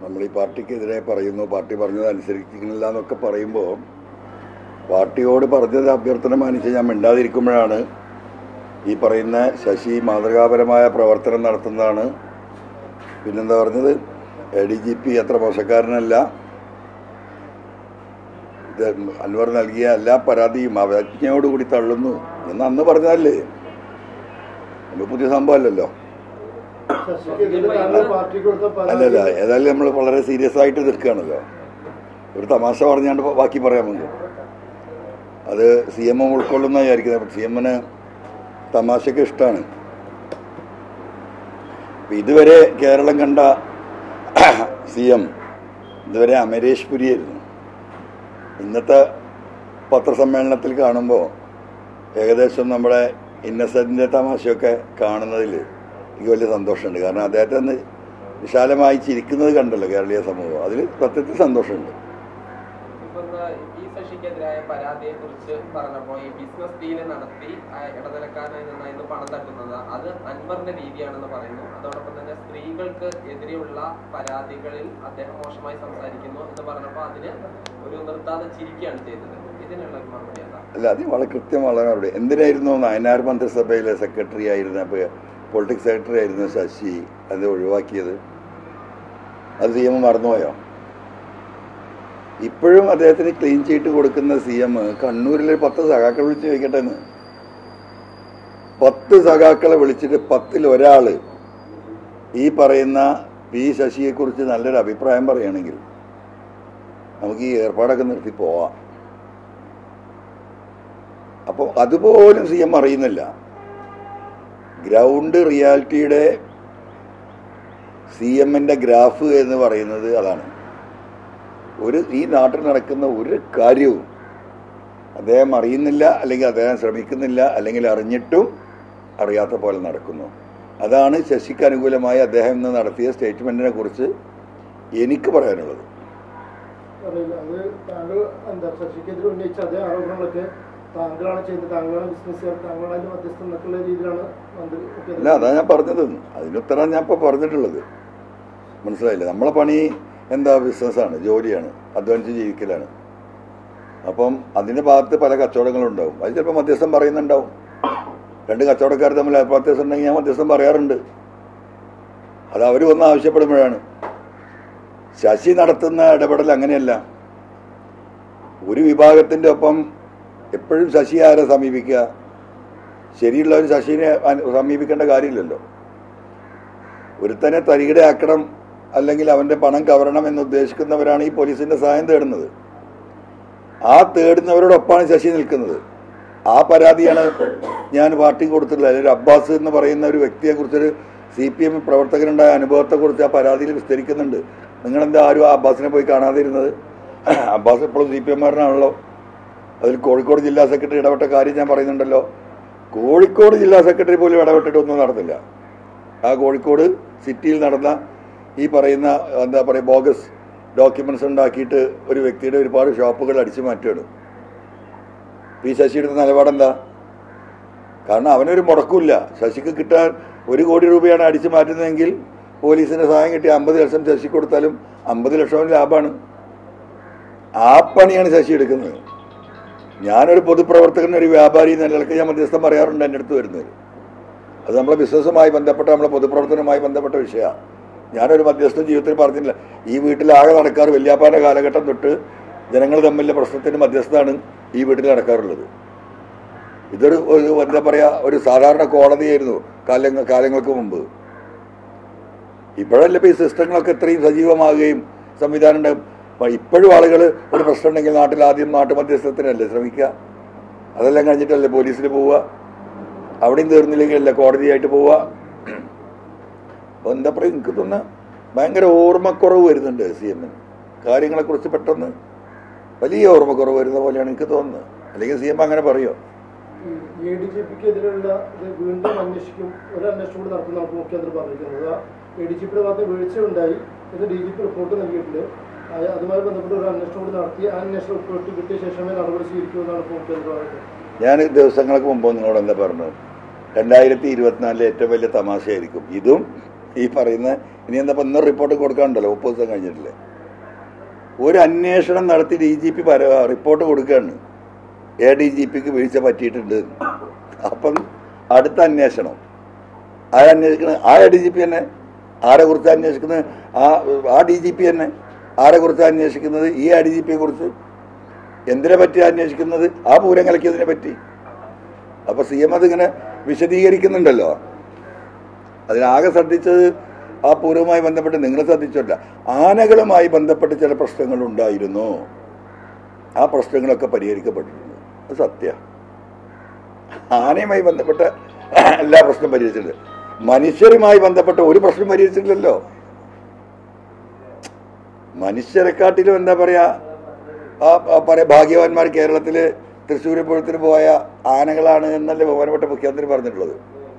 നമ്മൾ ഈ പാർട്ടിക്കെതിരെ പറയുന്നു, പാർട്ടി പറഞ്ഞത് അനുസരിക്കുന്നില്ല എന്നൊക്കെ പറയുമ്പോൾ പാർട്ടിയോട് പറഞ്ഞത് അഭ്യർത്ഥന മാനിച്ച് ഞാൻ മിണ്ടാതിരിക്കുമ്പോഴാണ് ഈ പറയുന്ന ശശി മാതൃകാപരമായ പ്രവർത്തനം നടത്തുന്നതാണ്. പിന്നെന്താ പറഞ്ഞത്, ADGP അത്ര മോശക്കാരനല്ല, ഇത് അൻവർ നൽകിയ എല്ലാ പരാതിയും അവജ്ഞയോടുകൂടി തള്ളുന്നു എന്ന് അന്ന് പറഞ്ഞതല്ലേ. അത് പുതിയ സംഭവമല്ലല്ലോ. അല്ലല്ല, ഏതായാലും നമ്മൾ വളരെ സീരിയസ് ആയിട്ട് നിൽക്കുകയാണല്ലോ. ഒരു തമാശ പറഞ്ഞാണ്ട് ബാക്കി പറയാൻ നമുക്ക് അത് CM ഉൾക്കൊള്ളുന്ന വിചാരിക്കുന്നത്. CMന് തമാശക്ക് ഇഷ്ടമാണ്. ഇതുവരെ കേരളം കണ്ട CM ഇതുവരെ അമരേഷ് പുരിയായിരുന്നു. ഇന്നത്തെ പത്രസമ്മേളനത്തിൽ കാണുമ്പോൾ ഏകദേശം നമ്മുടെ ഇന്നസെന്റിന്റെ തമാശയൊക്കെ കാണുന്നതിൽ എനിക്ക് വലിയ സന്തോഷമുണ്ട്. കാരണം അദ്ദേഹത്തെ ഒന്ന് വിശാലമായി ചിരിക്കുന്നത് കണ്ടല്ലോ കേരളീയ സമൂഹം, അതിൽ സത്യത്തിൽ സന്തോഷമുണ്ട്. ശശിക്കെതിരായ പരാതിയെ കുറിച്ച് പറഞ്ഞപ്പോൾ ഈ ബിസിനസ് ഡീല് നടത്തി ഇടനിലക്കാരനായി നിന്നായിരുന്നു പണം തട്ടുന്നത്, അത് അൻവറിന്റെ രീതിയാണെന്ന് പറയുന്നു. അതോടൊപ്പം തന്നെ സ്ത്രീകൾക്ക് എതിരെയുള്ള പരാതികളിൽ അദ്ദേഹം മോശമായി സംസാരിക്കുന്നു എന്ന് പറഞ്ഞപ്പോൾ അതിന് ഒരു നിർത്താതെ ചിരിക്കുകയാണ് ചെയ്തത്. ഇതിനുള്ള മറുപടി എന്താ? അല്ല, അത് വളരെ കൃത്യമുള്ള മറുപടി. എന്തിനായിരുന്നു നയനാർ മന്ത്രിസഭയിലെ സെക്രട്ടറി ആയിരുന്ന പൊളിറ്റിക്സ് സെക്രട്ടറി ആയിരുന്നു ശശി അത് ഒഴിവാക്കിയത്? അത് CM മറന്നുപോയോ? ഇപ്പോഴും അദ്ദേഹത്തിന് ക്ലീൻ ചീറ്റ് കൊടുക്കുന്ന CM കണ്ണൂരിലെ 10 സഖാക്കളെ വിളിച്ച് ചോദിക്കട്ടെ എന്ന്. 10 സഖാക്കളെ വിളിച്ചിട്ട് 10-ൽ ഒരാൾ ഈ പറയുന്ന P ശശിയെക്കുറിച്ച് നല്ലൊരു അഭിപ്രായം പറയുകയാണെങ്കിൽ നമുക്ക് ഈ ഏർപ്പാടൊക്കെ നിർത്തി പോവാം. അപ്പോൾ അതുപോലും CM അറിയുന്നില്ല. ഗ്രൗണ്ട് റിയാലിറ്റിയുടെ CMന്റെ ഗ്രാഫ് എന്ന് പറയുന്നത് അതാണ്. ഈ നാട്ടിൽ നടക്കുന്ന ഒരു കാര്യവും അദ്ദേഹം അറിയുന്നില്ല, അല്ലെങ്കിൽ അദ്ദേഹം ശ്രമിക്കുന്നില്ല, അല്ലെങ്കിൽ അറിഞ്ഞിട്ടും അറിയാത്ത പോലെ നടക്കുന്നു. അതാണ് ശശിക്ക് അനുകൂലമായി അദ്ദേഹം ഇന്ന് നടത്തിയ സ്റ്റേറ്റ്മെന്റിനെ കുറിച്ച് എനിക്ക് പറയാനുള്ളത്. അല്ല, അതാ ഞാൻ പറഞ്ഞത്. അതിനുത്തരം ഞാൻ ഇപ്പോൾ പറഞ്ഞിട്ടുള്ളത്. മനസ്സിലായില്ലേ? നമ്മളെ പണി എന്താ? ബിസിനസ്സാണ്, ജോലിയാണ്, അധ്വാനിച്ച് ജീവിക്കലാണ്. അപ്പം അതിൻ്റെ ഭാഗത്ത് പല കച്ചവടങ്ങളുണ്ടാവും. അത് ചിലപ്പോൾ മധ്യസ്ഥം പറയുന്നുണ്ടാവും. 2 കച്ചവടക്കാർ തമ്മിൽ വ്യത്യാസം ഉണ്ടെങ്കിൽ ഞാൻ മധ്യസ്ഥം പറയാറുണ്ട്. അത് അവർ വന്ന് ആവശ്യപ്പെടുമ്പോഴാണ്. ശശി നടത്തുന്ന ഇടപെടൽ അങ്ങനെയല്ല. ഒരു വിഭാഗത്തിൻ്റെ ഒപ്പം എപ്പോഴും ശശി ആരെ സമീപിക്കുക? ശരിയുള്ളവർ ശശിനെ സമീപിക്കേണ്ട കാര്യമില്ലല്ലോ. ഒരുത്തനെ തരികിടയാക്കണം, അല്ലെങ്കിൽ അവൻ്റെ പണം കവരണം എന്ന് ഉദ്ദേശിക്കുന്നവരാണ് ഈ പോലീസിൻ്റെ സഹായം തേടുന്നത്. ആ തേടുന്നവരോടൊപ്പമാണ് ശശി നിൽക്കുന്നത്. ആ പരാതിയാണ് ഞാൻ പാർട്ടി കൊടുത്തിട്ടുള്ളത്. ഒരു അബ്ബാസ് എന്ന് പറയുന്ന ഒരു വ്യക്തിയെക്കുറിച്ചൊരു CPM പ്രവർത്തകനുണ്ടായ അനുഭവത്തെക്കുറിച്ച് ആ പരാതിയിൽ വിസ്തരിക്കുന്നുണ്ട്. നിങ്ങളെന്താ ആരും ആ അബ്ബാസിനെ പോയി കാണാതിരുന്നത്? അബ്ബാസ് എപ്പോഴും CPMകാരനാണല്ലോ. അതിൽ കോഴിക്കോട് ജില്ലാ സെക്രട്ടറി ഇടപെട്ട കാര്യം ഞാൻ പറയുന്നുണ്ടല്ലോ. കോഴിക്കോട് ജില്ലാ സെക്രട്ടറി പോലും ഇടപെട്ടിട്ടൊന്നും നടന്നില്ല. ആ കോഴിക്കോട് സിറ്റിയിൽ നടന്ന ഈ പറയുന്ന എന്താ പറയുക, ബോഗസ് ഡോക്യുമെന്റ്സ് ഉണ്ടാക്കിയിട്ട് ഒരു വ്യക്തിയുടെ ഒരുപാട് ഷോപ്പുകൾ അടിച്ചു മാറ്റുകയാണ്. P ശശിയുടെ നിലപാടെന്താ? കാരണം അവനൊരു മുടക്കില്ല. ശശിക്ക് കിട്ടാൻ 1 കോടി രൂപയാണ് അടിച്ചു മാറ്റുന്നതെങ്കിൽ പോലീസിന്റെ സഹായം കിട്ടി 50 ലക്ഷം ശശി കൊടുത്താലും 50 ലക്ഷം ലാഭമാണ്. ആ പണിയാണ് ശശി എടുക്കുന്നത്. ഞാനൊരു പൊതുപ്രവർത്തകൻ, ഒരു വ്യാപാരി എന്ന നിലയ്ക്ക് ഞാൻ മധ്യസ്ഥം പറയാറുണ്ട് എൻ്റെ അടുത്ത് വരുന്നത്. അത് നമ്മളെ ബിസിനസ്സുമായി ബന്ധപ്പെട്ട, നമ്മളെ പൊതുപ്രവർത്തനവുമായി ബന്ധപ്പെട്ട വിഷയമാണ്. ഞാനൊരു മധ്യസ്ഥം ജീവിതത്തിൽ പറഞ്ഞില്ല. ഈ വീട്ടിലാകെ നടക്കാറ് വല്യാപ്പാൻ്റെ കാലഘട്ടം തൊട്ട് ജനങ്ങൾ തമ്മിലുള്ള പ്രശ്നത്തിന് മധ്യസ്ഥമാണ് ഈ വീട്ടിൽ നടക്കാറുള്ളത്. ഇതൊരു എന്താ പറയുക, ഒരു സാധാരണ കോടതിയായിരുന്നു കാലങ്ങൾക്ക് മുമ്പ്. ഇപ്പോഴല്ലേ ഇപ്പോൾ ഈ സിസ്റ്റങ്ങളൊക്കെ ഇത്രയും സജീവമാകുകയും സംവിധാനം ഉണ്ടാകും. ഇപ്പോഴും ആളുകൾ ഒരു പ്രശ്നം ഉണ്ടെങ്കിൽ നാട്ടിൽ ആദ്യം നാട്ടുമധ്യസ്ഥത്തിനല്ലേ ശ്രമിക്കുക. അതെല്ലാം കഴിഞ്ഞിട്ടല്ലേ പോലീസിൽ പോവുക. അവിടെയും തീർന്നില്ലെങ്കിലല്ലേ കോടതിയായിട്ട് പോവുക. അപ്പോൾ എന്താ പറയുക, എനിക്ക് തോന്നുന്ന ഭയങ്കര ഓർമ്മക്കുറവ് വരുന്നുണ്ട് CMന്. കാര്യങ്ങളെക്കുറിച്ച് പെട്ടെന്ന് വലിയ ഓർമ്മക്കുറവ് വരുന്ന പോലെയാണ് എനിക്ക് തോന്നുന്നത്. അല്ലെങ്കിൽ CM അങ്ങനെ പറയുമോ? ADGPക്കെതിരെയുള്ള വീണ്ടും അന്വേഷിക്കും, ഒരു അന്വേഷണം കൂടി നടത്തുന്ന മുഖ്യമന്ത്രി പറഞ്ഞിരിക്കുന്നത്. ADGPയുടെ ഭാഗത്ത് വീഴ്ച ഉണ്ടായി എന്ന് DGP റിപ്പോർട്ട് നൽകിയിട്ടുണ്ട്. അതുമായി ബന്ധപ്പെട്ട് ഒരു അന്വേഷണം കൂടി നടത്തി ആ അന്വേഷണ റിപ്പോർട്ട് കിട്ടിയ ശേഷമേ നടപടി സ്വീകരിക്കുമെന്നാണ് മുഖ്യമന്ത്രി പറയുന്നത്. ഞാൻ ദിവസങ്ങൾക്ക് മുമ്പ് നിങ്ങളോട് എന്താ പറഞ്ഞത്? 2024 ഏറ്റവും വലിയ തമാശയായിരിക്കും ഇതും ഈ പറയുന്ന ഇനി എന്താ ഇപ്പം ഇന്നൊരു റിപ്പോർട്ട് കൊടുക്കാനുണ്ടല്ലോ 30 ദിവസം കഴിഞ്ഞിട്ടില്ലേ, ഒരു അന്വേഷണം നടത്തി DGP റിപ്പോർട്ട് കൊടുക്കുകയാണ് ADGPക്ക് വീഴ്ച പറ്റിയിട്ടുണ്ട്. അപ്പം അടുത്ത അന്വേഷണം ആരന്വേഷിക്കുന്നത്? ആ ADGP തന്നെ. ആരെ കുറിച്ച് അന്വേഷിക്കുന്നത്? ആ DGP തന്നെ. ആരെ കുറിച്ച് അന്വേഷിക്കുന്നത്? ഈ ADGPയെ കുറിച്ച്. എന്തിനെ പറ്റി അന്വേഷിക്കുന്നത്? ആ പൂരം കലക്കിയതിനെ പറ്റി. അപ്പൊ CM അതിങ്ങനെ വിശദീകരിക്കുന്നുണ്ടല്ലോ. അതിനാകെ ശ്രദ്ധിച്ചത് ആ പൂരവുമായി ബന്ധപ്പെട്ട് നിങ്ങൾ ശ്രദ്ധിച്ചില്ല, ആനകളുമായി ബന്ധപ്പെട്ട് ചില പ്രശ്നങ്ങൾ ഉണ്ടായിരുന്നു. ആ പ്രശ്നങ്ങളൊക്കെ പരിഹരിക്കപ്പെട്ടിട്ടുണ്ട്. അത് സത്യ. ആനയുമായി ബന്ധപ്പെട്ട എല്ലാ പ്രശ്നം പരിഹരിച്ചിട്ടുണ്ട്. മനുഷ്യരുമായി ബന്ധപ്പെട്ട ഒരു പ്രശ്നം പരിഹരിച്ചിട്ടില്ലല്ലോ. മനുഷ്യരെക്കാട്ടിലും എന്താ പറയാ ഭാഗ്യവാന്മാർ കേരളത്തില് തൃശ്ശൂർ പൂരത്തിന് പോയ ആനകളാണ് എന്നല്ലേ ബഹുമാനപ്പെട്ട മുഖ്യമന്ത്രി പറഞ്ഞിട്ടുള്ളത്.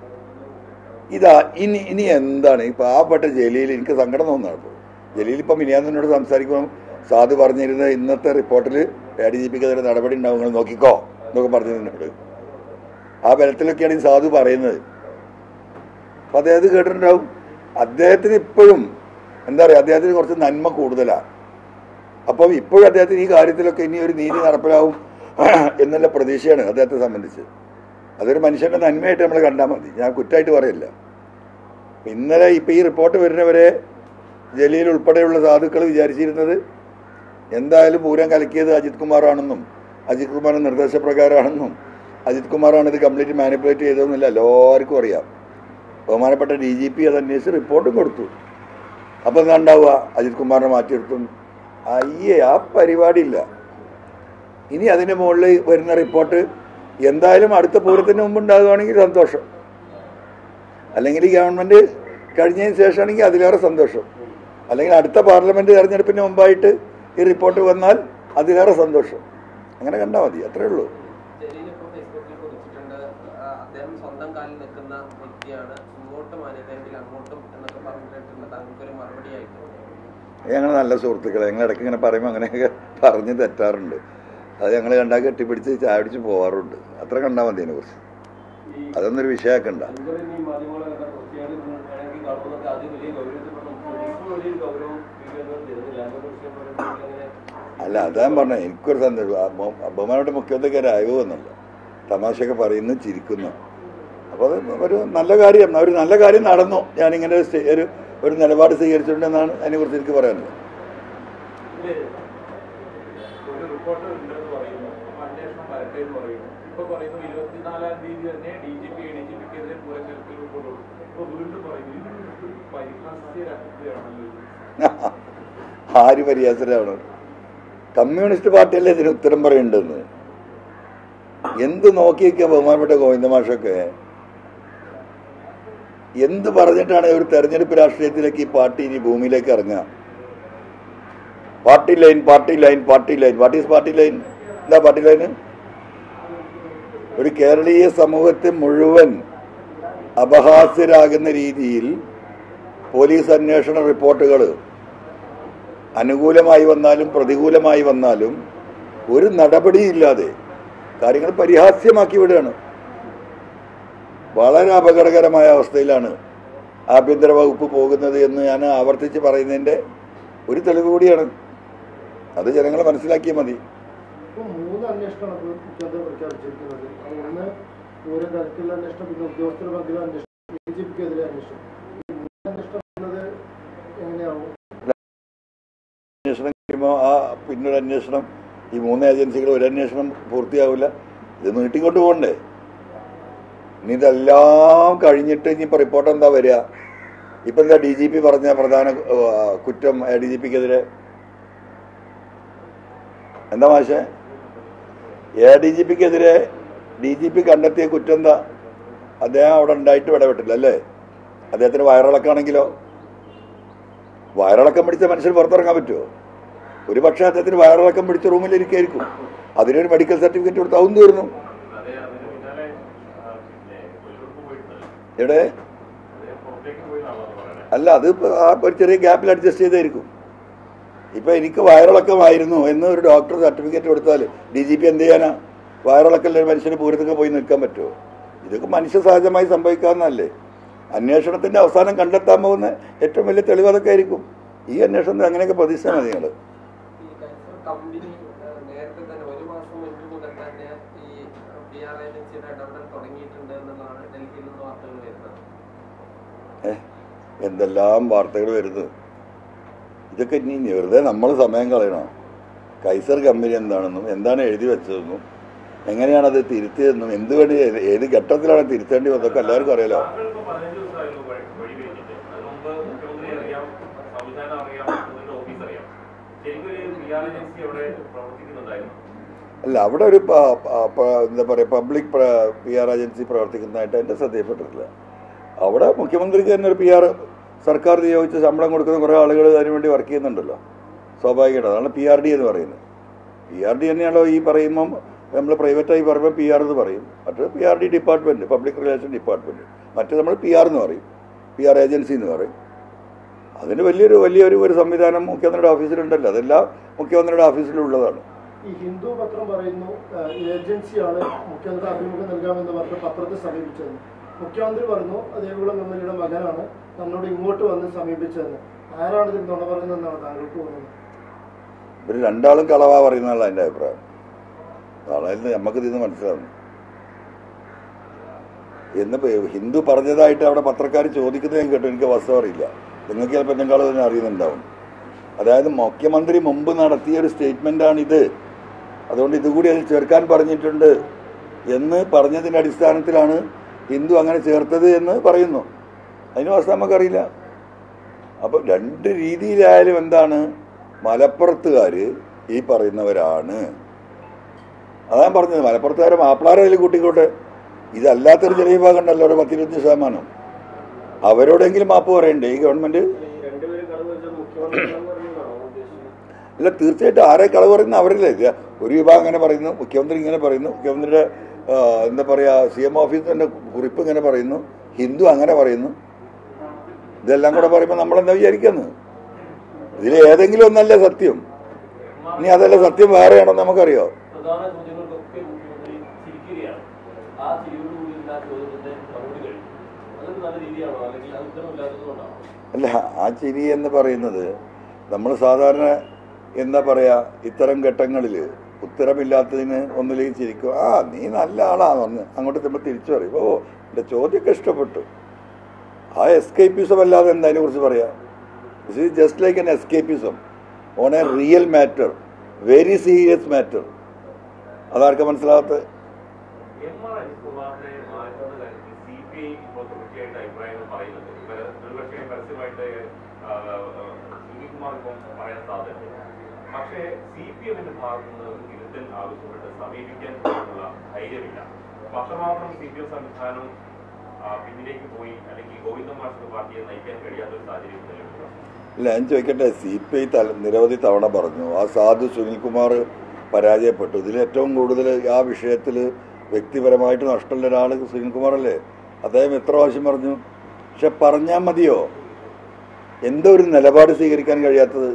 ഇനി എന്താണ് ഈ പാവപ്പെട്ട ജലീൽ? എനിക്ക് സങ്കടം തോന്നുന്നതാണ്. ഇപ്പോൾ ജലീൽ ഇപ്പം മിനിയാന്നോട് സംസാരിക്കുമ്പോൾ സാധു പറഞ്ഞിരുന്നത് ഇന്നത്തെ റിപ്പോർട്ടിൽ ADGPക്കെതിരെ നടപടി ഉണ്ടാവും, നിങ്ങൾ നോക്കിക്കോ എന്നൊക്കെ പറഞ്ഞതിനോട്. ആ ബലത്തിലൊക്കെയാണ് ഈ സാധു പറയുന്നത്. അപ്പം അദ്ദേഹം കേട്ടിട്ടുണ്ടാവും. അദ്ദേഹത്തിന് ഇപ്പോഴും എന്താ പറയുക, അദ്ദേഹത്തിന് കുറച്ച് നന്മ കൂടുതലാണ്. അപ്പം ഇപ്പോഴും അദ്ദേഹത്തിന് ഈ കാര്യത്തിലൊക്കെ ഇനി ഒരു നീതി നടപ്പിലാവും എന്നുള്ള പ്രതീക്ഷയാണ് അദ്ദേഹത്തെ സംബന്ധിച്ച്. അതൊരു മനുഷ്യന്റെ നന്മയായിട്ട് നമ്മൾ കണ്ടാൽ മതി. ഞാൻ കുറ്റമായിട്ട് പറയില്ല. ഇന്നലെ ഇപ്പം ഈ റിപ്പോർട്ട് വരുന്നവരെ ജലീൽ ഉൾപ്പെടെയുള്ള സാധുക്കൾ വിചാരിച്ചിരുന്നത് എന്തായാലും പൂരം കലക്കിയത് അജിത് കുമാറാണെന്നും അജിത് കുമാറിന്റെ നിർദ്ദേശപ്രകാരമാണെന്നും അജിത് കുമാറാണ് ഇത് കംപ്ലീറ്റ് മാനിപ്പുലേറ്റ് ചെയ്തതെന്നില്ല എല്ലാവർക്കും അറിയാം. ബഹുമാനപ്പെട്ട DGP അത് അന്വേഷിച്ച് റിപ്പോർട്ടും കൊടുത്തു. അപ്പം എന്താ ഉണ്ടാവുക? അജിത് കുമാറിനെ മാറ്റിയെടുത്തും ആ പരിപാടിയില്ല. ഇനി അതിന് മുകളിൽ വരുന്ന റിപ്പോർട്ട് എന്തായാലും അടുത്ത പൂരത്തിന് മുമ്പ് ഉണ്ടാകുകയാണെങ്കിൽ സന്തോഷം, അല്ലെങ്കിൽ ഈ ഗവൺമെന്റ് കഴിഞ്ഞതിന് ശേഷമാണെങ്കിൽ അതിലേറെ സന്തോഷം, അല്ലെങ്കിൽ അടുത്ത പാർലമെന്റ് തെരഞ്ഞെടുപ്പിന് മുമ്പായിട്ട് ഈ റിപ്പോർട്ട് വന്നാൽ അതിലേറെ സന്തോഷം. അങ്ങനെ കണ്ടാൽ മതി, അത്രേ ഉള്ളൂ. സ്വന്തം കാലിൽ നിൽക്കുന്ന വ്യക്തിയാണ്, ഇങ്ങോട്ടും അനുഭവമെങ്കിൽ അങ്ങോട്ടും എന്നൊക്കെ പറഞ്ഞിട്ടുള്ള താങ്കൾക്കൊരു മറുപടി ആയിട്ട് ഞങ്ങൾ നല്ല സുഹൃത്തുക്കളെ, ഞങ്ങൾ ഇടയ്ക്ക് ഇങ്ങനെ പറയുമ്പോൾ അങ്ങനെയൊക്കെ പറഞ്ഞ് തെറ്റാറുണ്ട്. അത് ഞങ്ങൾ കണ്ടാൽ കെട്ടിപ്പിടിച്ച് ചായ പിടിച്ച് പോവാറുണ്ട്. അത്ര കണ്ടാൽ മതി അതിനെക്കുറിച്ച്. അതൊന്നൊരു വിഷയമാക്കണ്ട. അല്ല, അതാ പറഞ്ഞത്. എനിക്കൊരു സന്തോഷം. ബഹുമാനോട്ട് മുഖ്യമന്ത്രിക്ക് ഒരു അയവ് വന്നല്ലോ, തമാശയൊക്കെ പറയുന്നു, ചിരിക്കുന്നു. അപ്പോൾ അത് ഒരു നല്ല കാര്യം, ഒരു നല്ല കാര്യം നടന്നു. ഞാനിങ്ങനെ ഒരു നിലപാട് സ്വീകരിച്ചിട്ടുണ്ടെന്നാണ് അതിനെക്കുറിച്ച് എനിക്ക് പറയാനുള്ളത്. ആര് പരിഹാസരാണ്? കമ്മ്യൂണിസ്റ്റ് പാർട്ടിയല്ലേ ഇതിന് ഉത്തരം പറയേണ്ടതെന്ന്. എന്ത് നോക്കിയേക്കുക ബഹുമാനപ്പെട്ട ഗോവിന്ദ മാഷൊക്കെ എന്ത് പറഞ്ഞിട്ടാണ് ഒരു തെരഞ്ഞെടുപ്പ് രാഷ്ട്രീയത്തിലേക്ക് ഈ പാർട്ടി ഇനി ഭൂമിയിലേക്ക് ഇറങ്ങുക? Party line, party line, party line. What is party line? എന്താ പാർട്ടി ലൈന്? ഒരു കേരളീയ സമൂഹത്തെ മുഴുവൻ അപഹാസ്യരാകുന്ന രീതിയിൽ പോലീസ് അന്വേഷണ റിപ്പോർട്ടുകൾ അനുകൂലമായി വന്നാലും പ്രതികൂലമായി വന്നാലും ഒരു നടപടിയില്ലാതെ കാര്യങ്ങൾ പരിഹാസ്യമാക്കി വിടുകയാണ്. വളരെ അപകടകരമായ അവസ്ഥയിലാണ് ആഭ്യന്തര വകുപ്പ് പോകുന്നത് എന്ന് ഞാൻ ആവർത്തിച്ച് പറയുന്നതിൻ്റെ ഒരു തെളിവ് കൂടിയാണ്. അത് ജനങ്ങൾ മനസ്സിലാക്കിയാൽ മതി. ഇപ്പോൾ 3 അന്വേഷണമാണ് മുഖ്യമന്ത്രി പ്രഖ്യാപിച്ചിരിക്കുന്നത്. ഒന്ന് പൂരം തരത്തിലുള്ള അന്വേഷണം, പിന്നെ ഉദ്യോഗസ്ഥരുടെ പങ്കിലെ അന്വേഷണം, DGPക്കെതിരെ അന്വേഷണം. ഈ 3 അന്വേഷണം എങ്ങനെയാവും? അന്വേഷണം കഴിയുമ്പോൾ പിന്നൊരു അന്വേഷണം, ഈ 3 ഏജൻസികൾ ഒരു അന്വേഷണം പൂർത്തിയാവില്ല. ഇത് നീട്ടിക്കൊണ്ട് പോകണ്ടേ? ഇനി ഇതെല്ലാം കഴിഞ്ഞിട്ട് ഇനിയിപ്പോൾ റിപ്പോർട്ട് എന്താ വരിക? ഇപ്പം എന്താ DGP പറഞ്ഞ പ്രധാന കുറ്റം ADGPക്കെതിരെ എന്താ മാഷേ? ADGPക്കെതിരെ DGP കണ്ടെത്തിയ കുറ്റം എന്താ? അദ്ദേഹം അവിടെ ഉണ്ടായിട്ട് ഇടപെട്ടില്ല അല്ലേ? അദ്ദേഹത്തിന് വയറിളക്കാണെങ്കിലോ? വയറിളക്കം പിടിച്ച മനുഷ്യന് പുറത്തിറങ്ങാൻ പറ്റുമോ? ഒരു പക്ഷേ അദ്ദേഹത്തിന് വയറിളക്കം പിടിച്ച റൂമിലിരിക്കായിരിക്കും. അതിനൊരു മെഡിക്കൽ സർട്ടിഫിക്കറ്റ് കൊടുത്ത് അതും തീർന്നു. എവിടെ? അല്ല, അത് ഒരു ചെറിയ ഗ്യാപ്പിൽ അഡ്ജസ്റ്റ് ചെയ്തായിരിക്കും. ഇപ്പൊ എനിക്ക് വയറിളക്കമായിരുന്നു എന്ന് ഒരു ഡോക്ടർ സർട്ടിഫിക്കറ്റ് കൊടുത്താൽ DGP എന്ത് ചെയ്യാനാ? വയറിളക്കല്ല ഒരു മനുഷ്യന് പൂരത്തൊക്കെ പോയി നിൽക്കാൻ പറ്റുമോ? ഇതൊക്കെ മനുഷ്യ സഹജമായി സംഭവിക്കാവുന്നതല്ലേ? അന്വേഷണത്തിൻ്റെ അവസാനം കണ്ടെത്താൻ പോകുന്ന ഏറ്റവും വലിയ തെളിവ് അതൊക്കെ ആയിരിക്കും. ഈ അന്വേഷണത്തിൽ അങ്ങനെയൊക്കെ പ്രതീക്ഷിച്ചാൽ മതി നിങ്ങൾ. കമ്പനി നേരത്തെ തന്നെ 1 മാസം മുൻപ് മുതൽ തന്നെ ഈ PR ഏജൻസിയുടെ ഇടപെടൽ തുടങ്ങിയിട്ടുണ്ട് എന്നുള്ളതാണ് ഡൽഹിയിൽ നിന്ന് വാർത്തകൾ വരുന്നത്. എന്തെല്ലാം വാർത്തകൾ വരുന്നത്. ഇതൊക്കെ ഇനി വെറുതെ നമ്മൾ സമയം കളയണം. കൈസർ കമ്പനി എന്താണെന്നും എന്താണ് എഴുതി വെച്ചതെന്നും എങ്ങനെയാണത് തിരുത്തിയതെന്നും എന്തുവേണ്ടി ഏത് ഘട്ടത്തിലാണ് തിരുത്തേണ്ടി വന്നതൊക്കെ എല്ലാവർക്കും അറിയാലോ. അല്ല, അവിടെ ഒരു എന്താ പറയുക പബ്ലിക് PR ഏജൻസി പ്രവർത്തിക്കുന്നതായിട്ട് എൻ്റെ ശ്രദ്ധയിൽപ്പെട്ടിട്ടില്ല. അവിടെ മുഖ്യമന്ത്രിക്ക് തന്നെ ഒരു PR സർക്കാർ നിയോഗിച്ച് ശമ്പളം കൊടുക്കുന്ന കുറേ ആളുകൾ അതിനുവേണ്ടി വർക്ക് ചെയ്യുന്നുണ്ടല്ലോ. സ്വാഭാവികമായിട്ട് അതാണ് PRD എന്ന് പറയുന്നത്. PRD തന്നെയാണല്ലോ ഈ പറയുമ്പം നമ്മൾ പ്രൈവറ്റായി പറയുമ്പോൾ PR എന്ന് പറയും. മറ്റേ PRD department, public relation department. മറ്റേ നമ്മൾ PR എന്ന് പറയും, PR ഏജൻസി എന്ന് പറയും. അതിന് വലിയൊരു സംവിധാനം മുഖ്യമന്ത്രിയുടെ ഓഫീസിലുണ്ടല്ലോ. അതെല്ലാം മുഖ്യമന്ത്രിയുടെ ഓഫീസിലുള്ളതാണ്. ഈ ഹിന്ദു പത്രം പറയുന്നു ഏജൻസിയാണ് മുഖ്യമന്ത്രി അഭിമുഖം നൽകാമെന്ന് പറഞ്ഞ് പത്രത്തെ സമീപിച്ചതെന്ന്. മുഖ്യമന്ത്രി പറഞ്ഞു ദേവികുളം എംഎൽഎയുടെ മകനാണ് തന്നോട് ഇങ്ങോട്ട് വന്ന് സമീപിച്ചതെന്ന്. ആരാണ് ഇതിൽ നുണ പറയുന്നതെന്നാണ് താങ്കൾക്ക് തോന്നുന്നത്? ഇവർ രണ്ടാളും കളവാ പറയുന്നതാണ് എൻ്റെ അഭിപ്രായം. അതായത് നമുക്ക് ഇതിന്ന് മനസ്സിലാവുന്നു. എന്നിപ്പോൾ ഹിന്ദു പറഞ്ഞതായിട്ട് അവിടെ പത്രക്കാർ ചോദിക്കുന്നത് ഞാൻ കേട്ടു. എനിക്ക് വസ്തുത അറിയില്ല. നിങ്ങൾക്ക് ചിലപ്പോൾ എന്നെക്കാൾ തന്നെ അറിയുന്നുണ്ടാവും. അതായത് മുഖ്യമന്ത്രി മുമ്പ് നടത്തിയ ഒരു സ്റ്റേറ്റ്മെൻറ്റാണിത്, അതുകൊണ്ട് ഇതുകൂടി അതിൽ ചേർക്കാൻ പറഞ്ഞിട്ടുണ്ട് എന്ന് പറഞ്ഞതിൻ്റെ അടിസ്ഥാനത്തിലാണ് ഹിന്ദു അങ്ങനെ ചേർത്തത് എന്ന് പറയുന്നു. അതിന് വസ്തുത നമുക്കറിയില്ല. അപ്പം 2 രീതിയിലായാലും എന്താണ്, മലപ്പുറത്തുകാർ ഈ പറയുന്നവരാണ്. അതാണ് പറഞ്ഞത്. മലപ്പുറത്തുകാരെ മാപ്പിളാരെ അതിൽ കൂട്ടിക്കോട്ടെ. ഇതല്ലാത്തൊരു ചെറിയ ഭാഗം ഉണ്ടല്ലോ, ഒരു 10-20%. അവരോടെങ്കിലും മാപ്പ് പറയണ്ടേ ഈ ഗവൺമെന്റ്? അല്ല, തീർച്ചയായിട്ടും ആരെ കളവ് പറയുന്ന അവരല്ലേ. ഒരു വിഭാഗം അങ്ങനെ പറയുന്നു, മുഖ്യമന്ത്രി ഇങ്ങനെ പറയുന്നു, മുഖ്യമന്ത്രിയുടെ എന്താ പറയുക CM ഓഫീസിന്റെ കുറിപ്പ് ഇങ്ങനെ പറയുന്നു, ഹിന്ദു അങ്ങനെ പറയുന്നു. ഇതെല്ലാം കൂടെ പറയുമ്പോൾ നമ്മളെന്താ വിചാരിക്കുന്നു? ഇതിൽ ഏതെങ്കിലും ഒന്നല്ല സത്യം. ഇനി അതല്ല സത്യം വേറെയാണോ നമുക്കറിയോ? അല്ല, ആ ചിരി എന്ന് പറയുന്നത് നമ്മൾ സാധാരണ എന്താ പറയുക, ഇത്തരം ഘട്ടങ്ങളിൽ ഉത്തരമില്ലാത്തതിന് ഒന്നിലേക്ക് ചിരിക്കും. നീ നല്ല ആളാന്ന് പറഞ്ഞ് അങ്ങോട്ട് നമ്മൾ തിരിച്ചു പറയും. എൻ്റെ ചോദ്യമൊക്കെ ഇഷ്ടപ്പെട്ടു. ആ എസ്കേപ്പിസം അല്ലാതെ എന്താ അതിനെ കുറിച്ച് പറയാം? This is just like an escapism on a real matter, very serious matter. അതാർക്കും മനസ്സിലാകാത്ത പക്ഷേ CPMന്റെ ഭാഗത്ത് നിന്ന് തിരുത്തൽ ആവശ്യപ്പെട്ട് സമീപിക്കാൻ പോലുള്ള ധൈര്യമില്ല. അത്രമാത്രം CPM സംവിധാനം പിന്നിലേക്ക് പോയി, അല്ലെങ്കിൽ ഗോവിന്ദമാഷ് പാർട്ടിയെ നയിക്കാൻ കഴിയാത്തൊരു സാഹചര്യം നിലവിലുണ്ടോ? ഇല്ല, ഞാൻ ചോദിക്കട്ടെ. CPI നിരവധി തവണ പറഞ്ഞു ആ സാധു സുനിൽകുമാർ പരാജയപ്പെട്ടു. ഇതിൽ ഏറ്റവും കൂടുതൽ ആ വിഷയത്തിൽ വ്യക്തിപരമായിട്ട് നഷ്ടമുള്ള ഒരാൾ സുനിൽകുമാറല്ലേ. അദ്ദേഹം എത്ര പ്രാവശ്യം പറഞ്ഞു. പക്ഷെ പറഞ്ഞാൽ മതിയോ? എന്തോ ഒരു നിലപാട് സ്വീകരിക്കാൻ കഴിയാത്തത്?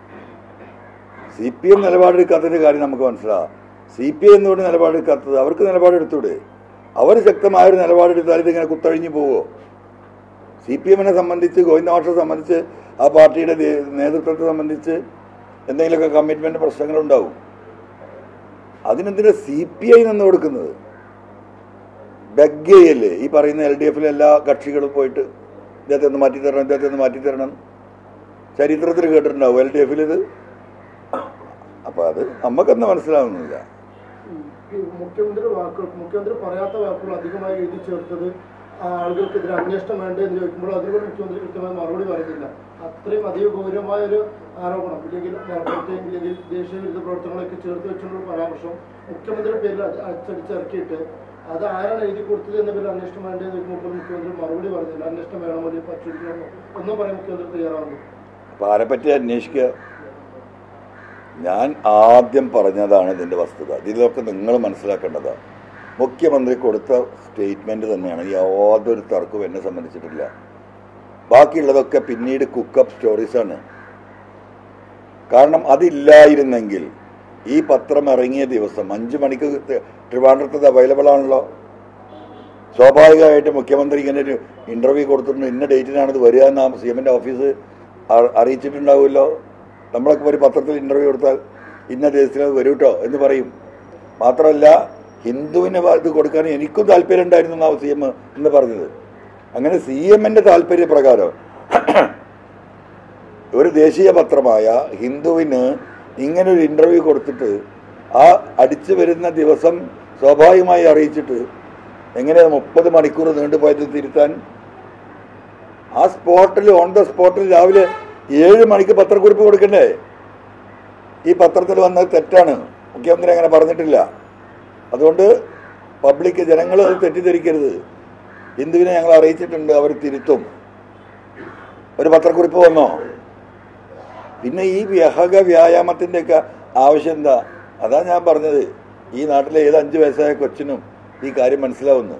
CPM നിലപാടെടുക്കാത്തതിൻ്റെ കാര്യം നമുക്ക് മനസ്സിലാവും. CPI എന്തുകൊണ്ട് നിലപാടെടുക്കാത്തത്? അവർക്ക് നിലപാടെടുത്തൂടെ? അവർ ശക്തമായൊരു നിലപാടെടുത്താൽ ഇതിങ്ങനെ കുത്തഴിഞ്ഞു പോവുമോ? CPMനെ സംബന്ധിച്ച്, ഗോവിന്ദമാഷെ സംബന്ധിച്ച്, ആ പാർട്ടിയുടെ നേതൃത്വത്തെ സംബന്ധിച്ച് എന്തെങ്കിലുമൊക്കെ കമ്മിറ്റ്മെൻറ്റ് പ്രശ്നങ്ങളുണ്ടാവും. അതിനെന്തിനാ CPI നിന്ന് കൊടുക്കുന്നത്? ബഗ്ഗയല്ലേ ഈ പറയുന്ന LDFിലെ എല്ലാ കക്ഷികളും പോയിട്ട് ഇദ്ദേഹത്തെ ഒന്ന് മാറ്റിത്തരണം, ഇദ്ദേഹത്തെ ഒന്ന് മാറ്റിത്തരണം. ചരിത്രത്തിൽ കേട്ടിട്ടുണ്ടാവും LDFിലിത്. അപ്പം അത് നമുക്കെന്ന് മനസ്സിലാവുന്നില്ല. മുഖ്യമന്ത്രി പറയാത്ത വാക്കുകൾ അധികമായി എഴുതി ചേർത്തത് ആളുകൾക്കെതിരെ അന്വേഷണം വേണ്ടേ എന്ന് ചോദിക്കുമ്പോൾ അതിനോട് മുഖ്യമന്ത്രി കൃത്യമായി മറുപടി പറയുന്നില്ല. അത്രയും അധികം ഗൗരവമായ ഒരു ആരോപണം, ഇല്ലെങ്കിൽ ഇല്ലെങ്കിൽ ദേശീയ വിരുദ്ധ പ്രവർത്തനങ്ങളൊക്കെ ചേർത്ത് വെച്ചുള്ള പരാമർശം മുഖ്യമന്ത്രിയുടെ പേരിൽ അച്ചടിച്ചിറക്കിയിട്ട് അത് ആരാണ് എഴുതി കൊടുത്തത് എന്ന പേരിൽ അന്വേഷണം വേണ്ടതെന്ന് ചോദിക്കുമ്പോൾ മുഖ്യമന്ത്രി മറുപടി പറഞ്ഞില്ല. അന്വേഷണം വേണമോ പരിശോധിക്കണമോ ഒന്നും പറയാൻ മുഖ്യമന്ത്രി തയ്യാറാവുന്നു. അപ്പം ആരെപ്പറ്റി അന്വേഷിക്കുക? ഞാൻ ആദ്യം പറഞ്ഞതാണ് ഇതിൻ്റെ വസ്തുത. ഇതിലൊക്കെ നിങ്ങൾ മനസ്സിലാക്കേണ്ടതാണ്. മുഖ്യമന്ത്രി കൊടുത്ത സ്റ്റേറ്റ്മെൻറ്റ് തന്നെയാണ്. യാതൊരു തർക്കവും എന്നെ സംബന്ധിച്ചിട്ടില്ല. ബാക്കിയുള്ളതൊക്കെ പിന്നീട് കുക്കപ്പ് സ്റ്റോറീസാണ്. കാരണം അതില്ലായിരുന്നെങ്കിൽ ഈ പത്രം ഇറങ്ങിയ ദിവസം 5 മണിക്ക് ട്രിവാൻഡ്രത്ത് അവൈലബിൾ ആണല്ലോ. സ്വാഭാവികമായിട്ട് മുഖ്യമന്ത്രി ഇങ്ങനെ ഒരു ഇന്റർവ്യൂ കൊടുത്തിട്ടുണ്ട്, ഇന്ന ഡേറ്റിനാണിത് വരിക എന്ന് CM-ന്റെ ഓഫീസ് അറിയിച്ചിട്ടുണ്ടാവുമല്ലോ. നമ്മളൊക്കെ ഒരു പത്രത്തിൽ ഇന്റർവ്യൂ കൊടുത്താൽ ഇന്ന ദിവസത്തിനത് വരൂ കേട്ടോ എന്ന് പറയും. മാത്രമല്ല ഹിന്ദുവിന് ഇത് കൊടുക്കാൻ എനിക്കും താല്പര്യം ഉണ്ടായിരുന്നു എന്നാണ് CM എന്ന് പറഞ്ഞത്. അങ്ങനെ CM-ന്റെ താല്പര്യപ്രകാരം ഒരു ദേശീയ പത്രമായ ഹിന്ദുവിന് ഇങ്ങനൊരു ഇന്റർവ്യൂ കൊടുത്തിട്ട് ആ അടിച്ചു വരുന്ന ദിവസം സ്വാഭാവികമായി അറിയിച്ചിട്ട് എങ്ങനെ 30 മണിക്കൂർ നീണ്ടുപോയത് തിരുത്താൻ? ആ സ്പോട്ടിൽ, ഓൺ ദ സ്പോട്ടിൽ രാവിലെ 7 മണിക്ക് പത്രക്കുറിപ്പ് കൊടുക്കണ്ടേ? ഈ പത്രത്തിൽ വന്നത് തെറ്റാണ്. മുഖ്യമന്ത്രി അങ്ങനെ പറഞ്ഞിട്ടില്ല. അതുകൊണ്ട് പബ്ലിക്, ജനങ്ങൾ അത് തെറ്റിദ്ധരിക്കരുത്. ഹിന്ദുവിനെ ഞങ്ങൾ അറിയിച്ചിട്ടുണ്ട്, അവർ തിരുത്തും. ഒരു പത്രക്കുറിപ്പ് വന്നോ? പിന്നെ ഈ വ്യായാമത്തിൻ്റെയൊക്കെ ആവശ്യം എന്താ? അതാ ഞാൻ പറഞ്ഞത്, ഈ നാട്ടിലെ ഏത് 5 വയസ്സായ കൊച്ചിനും ഈ കാര്യം മനസ്സിലാവുന്നു.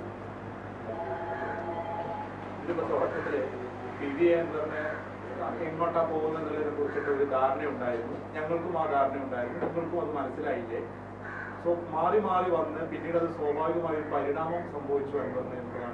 എങ്ങോട്ടാ പോകുന്നതിനെ കുറിച്ചിട്ട് ഒരു ധാരണയുണ്ടായിരുന്നു, ഞങ്ങൾക്കും ആ ധാരണയുണ്ടായിരുന്നു, നിങ്ങൾക്കും അത് മനസ്സിലായില്ലേ? സോ മാറി മാറി വന്ന് പിന്നീട് അത് സ്വാഭാവികമായ ഒരു പരിണാമം സംഭവിച്ചു എന്നതാണ്.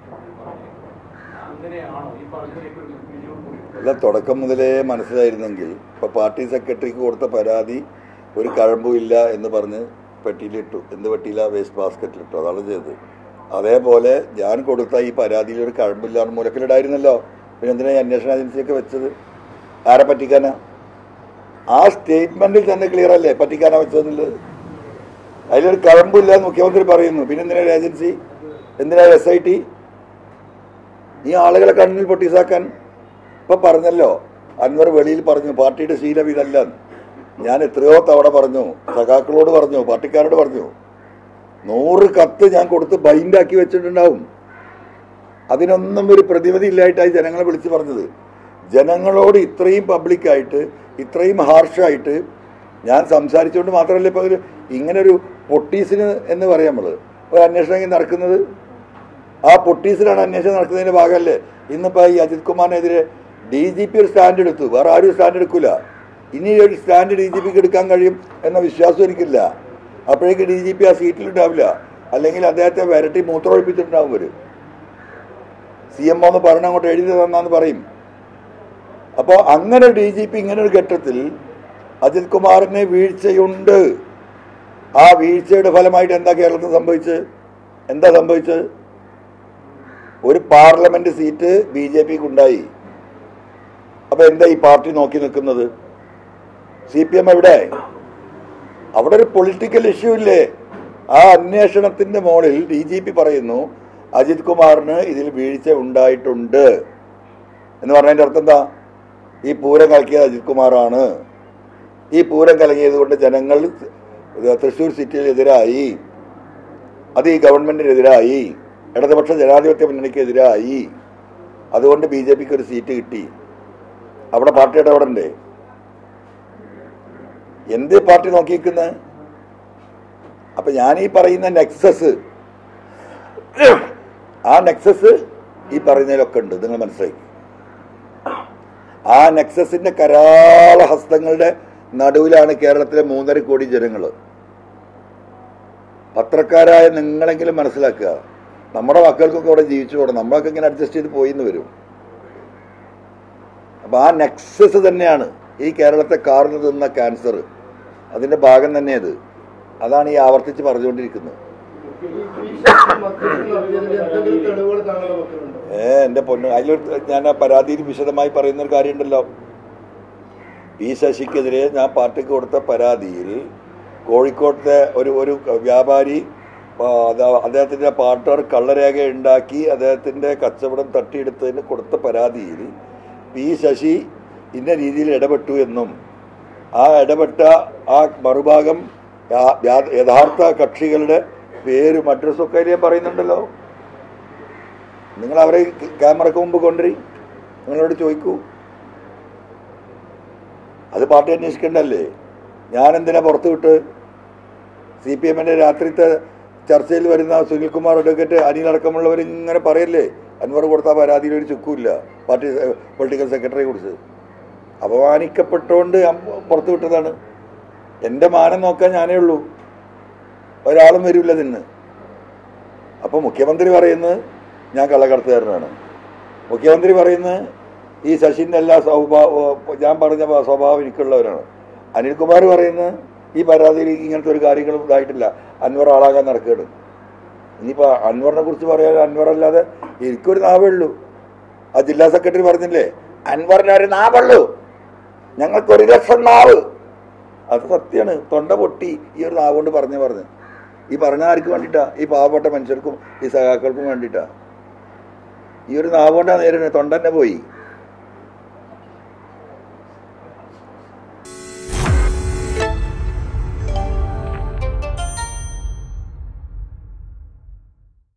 അങ്ങനെയാണോ ഈ പറഞ്ഞതിലേക്ക് ഒരു അല്ല, തുടക്കം മുതലേ മനസ്സിലായിരുന്നെങ്കിൽ ഇപ്പൊ പാർട്ടി സെക്രട്ടറിക്ക് കൊടുത്ത പരാതി ഒരു കഴമ്പുമില്ല എന്ന് പറഞ്ഞ് പെട്ടിയിലിട്ടു. എന്ത് പെട്ടിയില്ല? വേസ്റ്റ് ബാസ്ക്കറ്റിലിട്ടു. അതാണ് ചെയ്തത്. അതേപോലെ ഞാൻ കൊടുത്ത ഈ പരാതിയിൽ ഒരു കഴമ്പില്ലാന്ന് മുലക്കിലിടായിരുന്നല്ലോ. പിന്നെ എന്തിനാ അന്വേഷണ ഏജൻസിയൊക്കെ വെച്ചത്? ആരെ പറ്റിക്കാനാ? ആ സ്റ്റേറ്റ്മെന്റിൽ തന്നെ ക്ലിയർ അല്ലേ പറ്റിക്കാനാ വെച്ചതെന്നുള്ളത്? അതിലൊരു കഴമ്പില്ല എന്ന് മുഖ്യമന്ത്രി പറയുന്നു. പിന്നെ എന്തിനാ ഏജൻസി? എന്തിനാ SIT? ഈ ആളുകളെ കണ്ണിൽ പൊട്ടീസാക്കാൻ. ഇപ്പൊ പറഞ്ഞല്ലോ, അൻവർ വെളിയിൽ പറഞ്ഞു പാർട്ടിയുടെ ശീലം ഇതല്ല. ഞാൻ എത്രയോ തവണ പറഞ്ഞു, സഖാക്കളോട് പറഞ്ഞു, പാർട്ടിക്കാരോട് പറഞ്ഞു. 100 കത്ത് ഞാൻ കൊടുത്ത് ബൈൻഡാക്കി വെച്ചിട്ടുണ്ടാവും. അതിനൊന്നും ഒരു പ്രതിവിധി ഇല്ലായിട്ടായി ജനങ്ങളെ വിളിച്ച് പറഞ്ഞത്. ജനങ്ങളോട് ഇത്രയും പബ്ലിക്കായിട്ട്, ഇത്രയും ഹാർഷായിട്ട് ഞാൻ സംസാരിച്ചുകൊണ്ട് മാത്രമല്ല ഇപ്പോൾ ഇങ്ങനൊരു പൊട്ടീസിന് എന്ന് പറയാം നമ്മൾ ഒരു അന്വേഷണം നടക്കുന്നത്. ആ പൊട്ടീസിലാണ് അന്വേഷണം നടക്കുന്നതിൻ്റെ ഭാഗമല്ലേ ഇന്നിപ്പോൾ ഈ അജിത് കുമാറിനെതിരെ DGP ഒരു സ്റ്റാൻഡ് എടുത്തു. വേറെ ആരും സ്റ്റാൻഡ് എടുക്കില്ല. ഇനി ഒരു സ്റ്റാൻഡ് DGPക്ക് എടുക്കാൻ കഴിയും എന്ന വിശ്വാസം എനിക്കില്ല. അപ്പോഴേക്ക് DGP ആ സീറ്റിലുണ്ടാവില്ല. അല്ലെങ്കിൽ അദ്ദേഹത്തെ വരട്ടി മൂത്രമൊഴിപ്പിച്ചിട്ടുണ്ടാവും. ഒരു CM ഒന്ന് പറഞ്ഞ അങ്ങോട്ട് എഴുതി തന്നാന്ന് പറയും. അപ്പോൾ അങ്ങനെ DGP ഇങ്ങനെ ഒരു ഘട്ടത്തിൽ അജിത് കുമാറിന് വീഴ്ചയുണ്ട്. ആ വീഴ്ചയുടെ ഫലമായിട്ട് എന്താ കേരളത്തിൽ സംഭവിച്ചത്? എന്താ സംഭവിച്ചത്? ഒരു പാർലമെന്റ് സീറ്റ് BJPക്ക് ഉണ്ടായി. അപ്പൊ എന്താ ഈ പാർട്ടി നോക്കി നിൽക്കുന്നത്? CPM എവിടെ? അവിടെ ഒരു പൊളിറ്റിക്കൽ ഇഷ്യൂ ഇല്ലേ? ആ അന്വേഷണത്തിന്റെ മുകളിൽ DGP പറയുന്നു അജിത് കുമാറിന് ഇതിൽ വീഴ്ച ഉണ്ടായിട്ടുണ്ട് എന്ന് പറഞ്ഞതിന്റെ അർത്ഥം എന്താ? ഈ പൂരം കലക്കിയത് അജിത് കുമാറാണ്. ഈ പൂരം കലങ്ങിയത് കൊണ്ട് ജനങ്ങൾ തൃശ്ശൂർ സിറ്റിയിലെതിരായി, അത് ഈ ഗവൺമെന്റിനെതിരായി, ഇടതുപക്ഷ ജനാധിപത്യ മുന്നണിക്കെതിരായി. അതുകൊണ്ട് BJPക്ക് ഒരു സീറ്റ് കിട്ടി. അവിടെ പാർട്ടിയുടെ അവിടെ ഉണ്ട്. എന്ത് പാർട്ടി നോക്കിയിരിക്കുന്നത്? അപ്പൊ ഞാൻ ഈ പറയുന്ന നെക്സസ്, ആ നെക്സസ് ഈ പറയുന്നതിലൊക്കെ ഉണ്ട്. നിങ്ങൾ മനസ്സിലാക്കി. ആ നെക്സസിന്റെ കരാള ഹസ്തങ്ങളുടെ നടുവിലാണ് കേരളത്തിലെ 3.5 കോടി ജനങ്ങൾ. പത്രക്കാരായ നിങ്ങളെങ്കിലും മനസ്സിലാക്കുക. നമ്മുടെ മക്കൾക്കൊക്കെ അവിടെ ജീവിച്ചു പോകണം. നമ്മളൊക്കെ ഇങ്ങനെ അഡ്ജസ്റ്റ് ചെയ്ത് പോയിന്ന് വരും. അപ്പൊ ആ നെക്സസ് തന്നെയാണ് ഈ കേരളത്തെ കാർന്നു തിന്ന ക്യാൻസർ. അതിന്റെ ഭാഗം തന്നെ അത്. അതാണ് ഈ ആവർത്തിച്ച് പറഞ്ഞുകൊണ്ടിരിക്കുന്നത്. എന്റെ പൊന്നു, അതിലൊരു ഞാൻ ആ പരാതിയിൽ വിശദമായി പറയുന്ന ഒരു കാര്യമുണ്ടല്ലോ. P. ശശിക്കെതിരെ ഞാൻ പാർട്ടിക്ക് കൊടുത്ത പരാതിയിൽ കോഴിക്കോട്ടെ ഒരു വ്യാപാരി, അദ്ദേഹത്തിന്റെ പാർട്ട്ണർ കള്ളരേഖ ഉണ്ടാക്കി അദ്ദേഹത്തിന്റെ കച്ചവടം തട്ടിയെടുത്തതിന് കൊടുത്ത പരാതിയിൽ P. ശശി ഇന്ന രീതിയിൽ ഇടപെട്ടു എന്നും ആ ഇടപെട്ട ആ മറുഭാഗം യഥാർത്ഥ കക്ഷികളുടെ പേരും അഡ്രസ്സൊക്കെ ഞാൻ പറയുന്നുണ്ടല്ലോ. നിങ്ങൾ അവരെ ക്യാമറക്ക് മുമ്പ് കൊണ്ടുവരി, നിങ്ങളോട് ചോദിക്കൂ. അത് പാർട്ടി അന്വേഷിക്കേണ്ടല്ലേ? ഞാൻ എന്തിനാ പുറത്തു വിട്ട്? CPM-ന്റെ രാത്രിത്തെ ചർച്ചയിൽ വരുന്ന സുനിൽകുമാർ അഡ്വക്കേറ്റ് അനിലടക്കമുള്ളവർ ഇങ്ങനെ പറയല്ലേ അൻവർ കൊടുത്ത പരാതിയിൽ ഒരു ചുക്കുമില്ല പാർട്ടി പൊളിറ്റിക്കൽ സെക്രട്ടറിയെ കുറിച്ച്. അപമാനിക്കപ്പെട്ടുകൊണ്ട് ഞാൻ പുറത്തു വിട്ടതാണ്. എൻ്റെ മാനം നോക്കാൻ ഞാനേ ഉള്ളൂ, ഒരാളും വരില്ല നിന്ന്. അപ്പോൾ മുഖ്യമന്ത്രി പറയുന്നത് ഞാൻ കള്ളക്കടത്തുകാരനാണ്, മുഖ്യമന്ത്രി പറയുന്നത് ഈ ശശിൻ്റെ എല്ലാ ഞാൻ പറഞ്ഞ സ്വഭാവം എനിക്കുള്ളവരാണ്, അനിൽകുമാർ പറയുന്നത് ഈ പരാതിയിൽ ഇങ്ങനത്തെ ഒരു കാര്യങ്ങളും ഇതായിട്ടില്ല, അൻവർ ആളാകാൻ നടക്കുകയാണ്. ഇനിയിപ്പോൾ അൻവറിനെ കുറിച്ച് പറയാൻ അൻവറല്ലാതെ എനിക്കൊരു നാവേ ഉള്ളൂ. ആ ജില്ലാ സെക്രട്ടറി പറഞ്ഞില്ലേ, അൻവറിന് ഒരു നാവുള്ളൂ, ഞങ്ങൾക്കൊരു ലക്ഷം നാവ്. അത് സത്യമാണ്. തൊണ്ട പൊട്ടി ഈ ഒരു നാവ് കൊണ്ട് പറഞ്ഞ് ഈ പറഞ്ഞ ആർക്ക് വേണ്ടിയിട്ടാ? ഈ പാവപ്പെട്ട മനുഷ്യർക്കും ഈ സഖാക്കൾക്കും വേണ്ടിയിട്ടാ. ഈ ഒരു നാവ് കൊണ്ടാണ് നേരിടുന്നത്. തൊണ്ട തന്നെ പോയി.